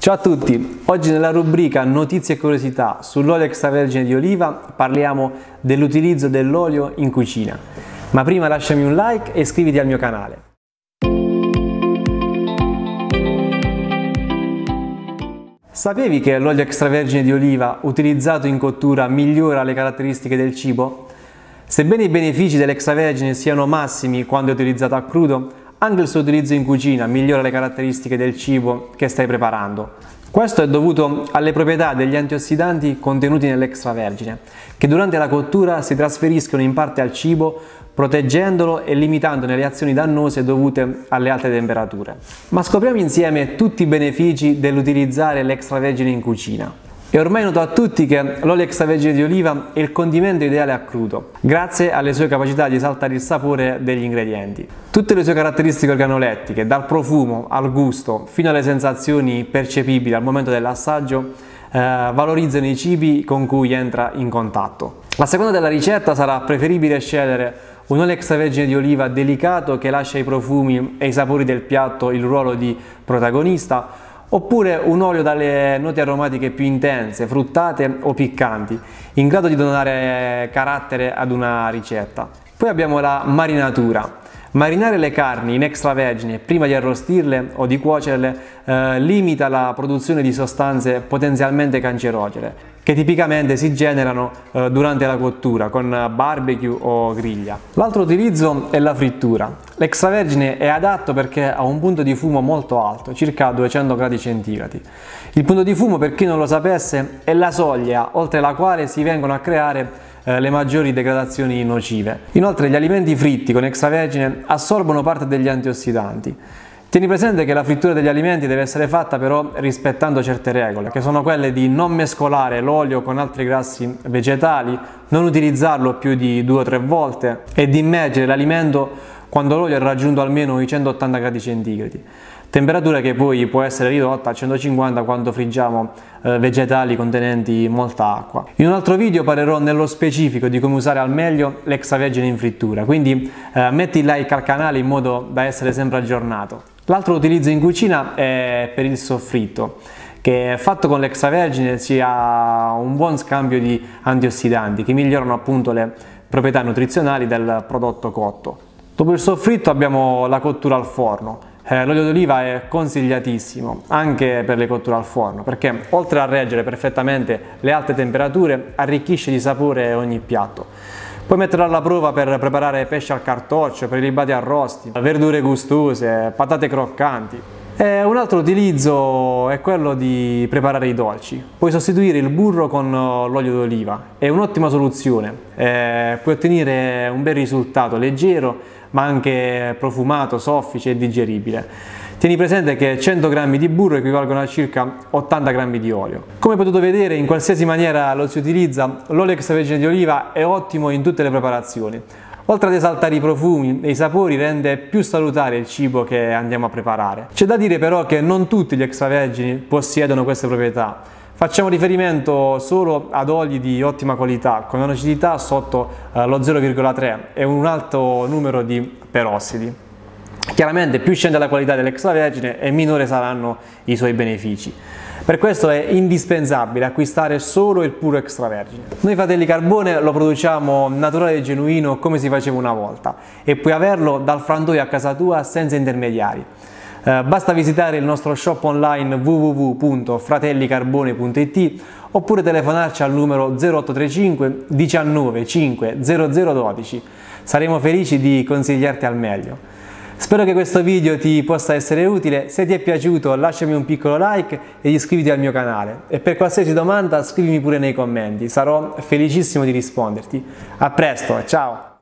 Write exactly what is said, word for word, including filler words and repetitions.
Ciao a tutti, oggi nella rubrica Notizie e curiosità sull'olio extravergine di oliva parliamo dell'utilizzo dell'olio in cucina. Ma prima lasciami un like e iscriviti al mio canale. Sapevi che l'olio extravergine di oliva utilizzato in cottura migliora le caratteristiche del cibo? Sebbene i benefici dell'extravergine siano massimi quando è utilizzato a crudo, anche il suo utilizzo in cucina migliora le caratteristiche del cibo che stai preparando. Questo è dovuto alle proprietà degli antiossidanti contenuti nell'extravergine, che durante la cottura si trasferiscono in parte al cibo, proteggendolo e limitandone le azioni dannose dovute alle alte temperature. Ma scopriamo insieme tutti i benefici dell'utilizzare l'extravergine in cucina. È ormai noto a tutti che l'olio extravergine di oliva è il condimento ideale a crudo, grazie alle sue capacità di esaltare il sapore degli ingredienti. Tutte le sue caratteristiche organolettiche, dal profumo al gusto fino alle sensazioni percepibili al momento dell'assaggio, eh, valorizzano i cibi con cui entra in contatto. A seconda della ricetta sarà preferibile scegliere un olio extravergine di oliva delicato che lascia i profumi e i sapori del piatto il ruolo di protagonista, oppure un olio dalle note aromatiche più intense, fruttate o piccanti, in grado di donare carattere ad una ricetta. Poi abbiamo la marinatura. Marinare le carni in extravergine prima di arrostirle o di cuocerle eh, limita la produzione di sostanze potenzialmente cancerogene, che tipicamente si generano eh, durante la cottura con barbecue o griglia. L'altro utilizzo è la frittura. L'extravergine è adatto perché ha un punto di fumo molto alto, circa duecento gradi centigradi. Il punto di fumo, per chi non lo sapesse, è la soglia oltre la quale si vengono a creare eh, le maggiori degradazioni nocive. Inoltre gli alimenti fritti con extravergine assorbono parte degli antiossidanti. Tieni presente che la frittura degli alimenti deve essere fatta però rispettando certe regole, che sono quelle di non mescolare l'olio con altri grassi vegetali, non utilizzarlo più di due o tre volte e di immergere l'alimento quando l'olio ha raggiunto almeno i centottanta gradi centigradi, temperatura che poi può essere ridotta a centocinquanta quando friggiamo eh, vegetali contenenti molta acqua. In un altro video parlerò nello specifico di come usare al meglio l'extravergine in frittura, quindi eh, metti il like al canale in modo da essere sempre aggiornato. L'altro utilizzo in cucina è per il soffritto, che fatto con l'extravergine si ha un buon scambio di antiossidanti che migliorano appunto le proprietà nutrizionali del prodotto cotto. Dopo il soffritto abbiamo la cottura al forno. Eh, l'olio d'oliva è consigliatissimo anche per le cotture al forno perché oltre a reggere perfettamente le alte temperature arricchisce di sapore ogni piatto. Puoi metterlo alla prova per preparare pesce al cartoccio, prelibati arrosti, verdure gustose, patate croccanti. E un altro utilizzo è quello di preparare i dolci. Puoi sostituire il burro con l'olio d'oliva, è un'ottima soluzione, eh, puoi ottenere un bel risultato leggero ma anche profumato, soffice e digeribile. Tieni presente che cento grammi di burro equivalgono a circa ottanta grammi di olio. Come potete vedere, in qualsiasi maniera lo si utilizza, l'olio extravergine di oliva è ottimo in tutte le preparazioni. Oltre ad esaltare i profumi e i sapori, rende più salutare il cibo che andiamo a preparare. C'è da dire però che non tutti gli extravergini possiedono queste proprietà. Facciamo riferimento solo ad oli di ottima qualità, con una acidità sotto eh, lo zero virgola tre e un alto numero di perossidi. Chiaramente più scende la qualità dell'extravergine e minore saranno i suoi benefici. Per questo è indispensabile acquistare solo il puro extravergine. Noi Fratelli Carbone lo produciamo naturale e genuino come si faceva una volta e puoi averlo dal frantoio a casa tua senza intermediari. Eh, basta visitare il nostro shop online w w w punto fratelli carbone punto i t oppure telefonarci al numero zero otto tre cinque diciannove cinque zero zero dodici. Saremo felici di consigliarti al meglio. Spero che questo video ti possa essere utile. Se ti è piaciuto lasciami un piccolo like e iscriviti al mio canale. E per qualsiasi domanda scrivimi pure nei commenti, sarò felicissimo di risponderti. A presto, ciao!